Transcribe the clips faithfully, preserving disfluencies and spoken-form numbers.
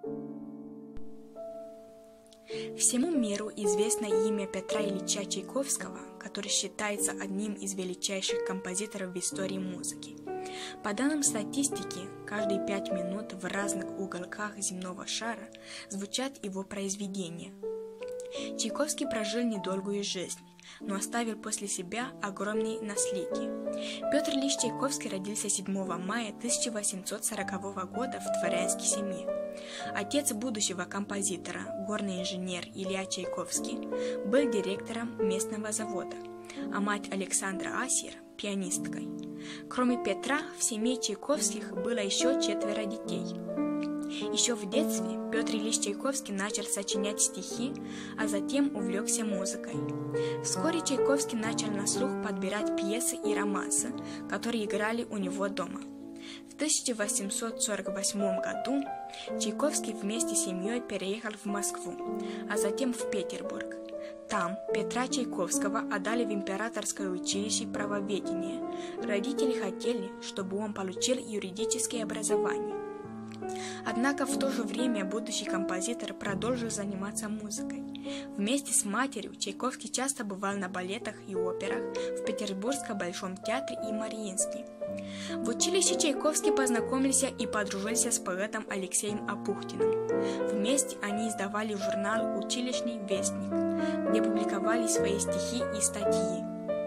Всему миру известно имя Петра Ильича Чайковского, который считается одним из величайших композиторов в истории музыки. По данным статистики, каждые пять минут в разных уголках земного шара звучат его произведения. Чайковский прожил недолгую жизнь, но оставил после себя огромное наследие. Петр Ильич Чайковский родился седьмого мая тысяча восемьсот сорокового года в дворянской семье. Отец будущего композитора, горный инженер Илья Чайковский, был директором местного завода, а мать Александра Асир – пианисткой. Кроме Петра, в семье Чайковских было еще четверо детей. Еще в детстве Петр Ильич Чайковский начал сочинять стихи, а затем увлекся музыкой. Вскоре Чайковский начал на слух подбирать пьесы и романсы, которые играли у него дома. В тысяча восемьсот сорок восьмом году Чайковский вместе с семьей переехал в Москву, а затем в Петербург. Там Петра Чайковского отдали в Императорское училище правоведения. Родители хотели, чтобы он получил юридическое образование. Однако в то же время будущий композитор продолжил заниматься музыкой. Вместе с матерью Чайковский часто бывал на балетах и операх в Петербургском Большом театре и Мариинске. В училище Чайковский познакомился и подружился с поэтом Алексеем Апухтиным. Вместе они издавали журнал «Училищный вестник», где публиковали свои стихи и статьи.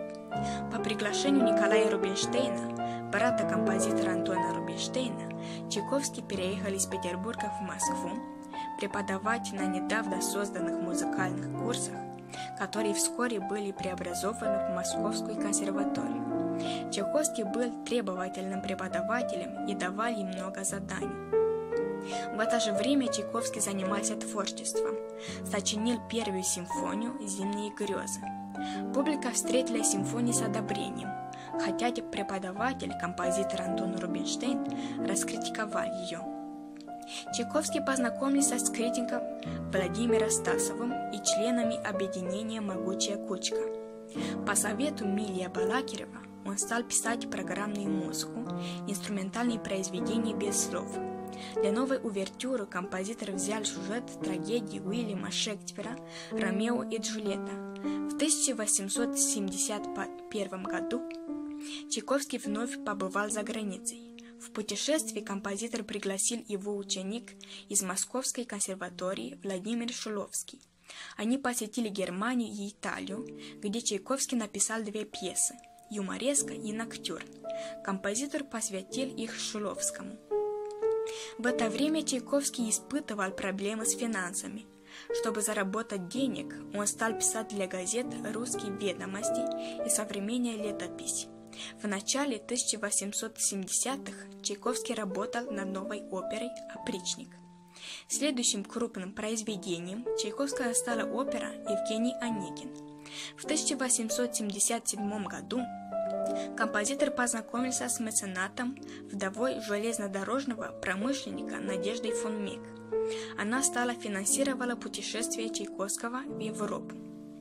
По приглашению Николая Рубинштейна, брата композитора Антона Рубинштейна, Чайковский переехал из Петербурга в Москву преподавать на недавно созданных музыкальных курсах, которые вскоре были преобразованы в Московскую консерваторию. Чайковский был требовательным преподавателем и давал им много заданий. В это же время Чайковский занимался творчеством, сочинил первую симфонию «Зимние грезы». Публика встретила симфонию с одобрением, хотя преподаватель, композитор Антон Рубинштейн, раскритиковал ее. Чайковский познакомился с критиком Владимиром Стасовым и членами объединения «Могучая кучка». По совету Милия Балакирева он стал писать программную музыку, инструментальные произведения без слов. Для новой увертюры композитор взял сюжет трагедии Уильяма Шекспира «Ромео и Джульетта». В тысяча восемьсот семьдесят первом году Чайковский вновь побывал за границей. В путешествии композитор пригласил его ученик из Московской консерватории Владимир Шиловский. Они посетили Германию и Италию, где Чайковский написал две пьесы «Юмореска» и «Ноктюрн». Композитор посвятил их Шиловскому. В это время Чайковский испытывал проблемы с финансами. Чтобы заработать денег, он стал писать для газет «Русские ведомости» и «Современная летопись». В начале тысяча восемьсот семидесятых Чайковский работал над новой оперой «Опричник». Следующим крупным произведением Чайковского стала опера «Евгений Онегин». В тысяча восемьсот семьдесят седьмом году композитор познакомился с меценатом, вдовой железнодорожного промышленника Надеждой фон Мек. Она стала финансировать путешествия Чайковского в Европу.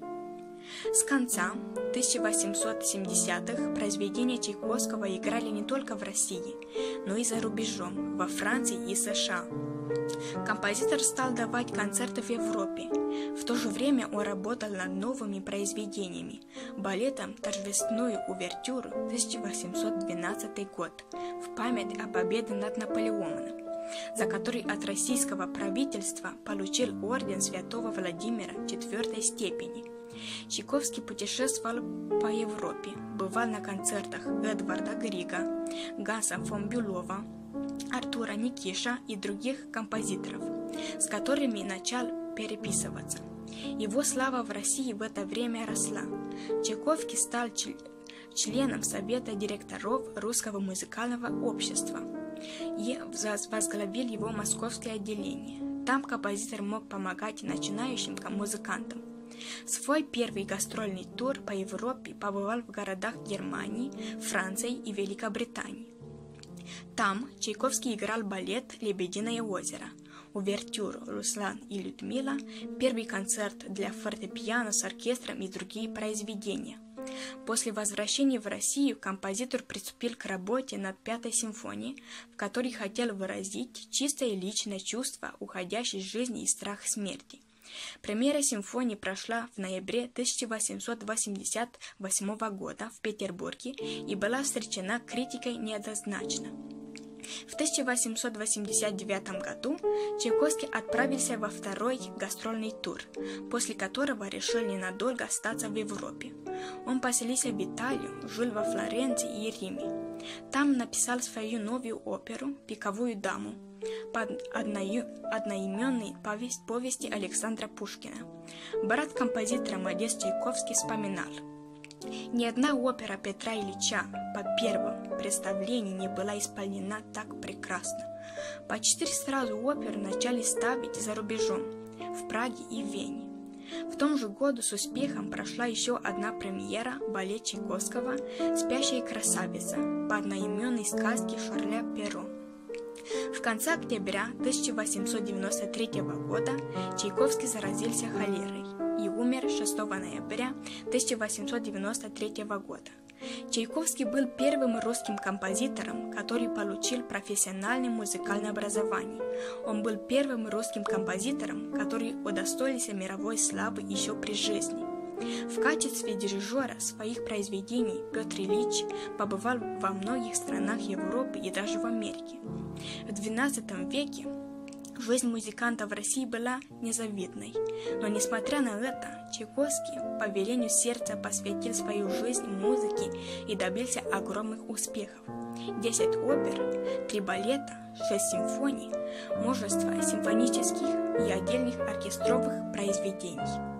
С конца тысяча восемьсот семидесятых произведения Чайковского играли не только в России, но и за рубежом, во Франции и США. Композитор стал давать концерты в Европе. В то же время он работал над новыми произведениями, балетом «Торжественную увертюру» тысяча восемьсот двенадцатый год в память о победе над Наполеоном, за который от российского правительства получил орден святого Владимира четвертой степени. Чайковский путешествовал по Европе, бывал на концертах Эдварда Грига, Ганса фон Бюлова, Артура Никиша и других композиторов, с которыми начал переписываться. Его слава в России в это время росла. Чайковский стал членом Совета директоров Русского музыкального общества и возглавил его московское отделение. Там композитор мог помогать начинающим музыкантам. Свой первый гастрольный тур по Европе побывал в городах Германии, Франции и Великобритании. Там Чайковский играл балет «Лебединое озеро», увертюру «Руслан и Людмила», первый концерт для фортепиано с оркестром и другие произведения. После возвращения в Россию композитор приступил к работе над Пятой симфонией, в которой хотел выразить чистое личное чувство уходящей жизни и страх смерти. Премьера симфонии прошла в ноябре тысяча восемьсот восемьдесят восьмого года в Петербурге и была встречена критикой неоднозначно. В тысяча восемьсот восемьдесят девятом году Чайковский отправился во второй гастрольный тур, после которого решил ненадолго остаться в Европе. Он поселился в Италию, жил во Флоренции и Риме. Там написал свою новую оперу «Пиковую даму» под одноименной повесть, повести Александра Пушкина. Брат композитора Модест Чайковский вспоминал: «Ни одна опера Петра Ильича по первому представлению не была исполнена так прекрасно. Почти сразу оперу начали ставить за рубежом, в Праге и Вене. В том же году с успехом прошла еще одна премьера балет Чайковского «Спящая красавица» по одноименной сказке Шарля Перро. В конце октября тысяча восемьсот девяносто третьего года Чайковский заразился холерой и умер шестого ноября тысяча восемьсот девяносто третьего года. Чайковский был первым русским композитором, который получил профессиональное музыкальное образование. Он был первым русским композитором, который удостоился мировой славы еще при жизни. В качестве дирижера своих произведений Петр Ильич побывал во многих странах Европы и даже в Америке. В двенадцатом веке жизнь музыканта в России была незавидной, но несмотря на это, Чайковский по велению сердца посвятил свою жизнь музыке и добился огромных успехов. Десять опер, три балета, шесть симфоний, множество симфонических и отдельных оркестровых произведений.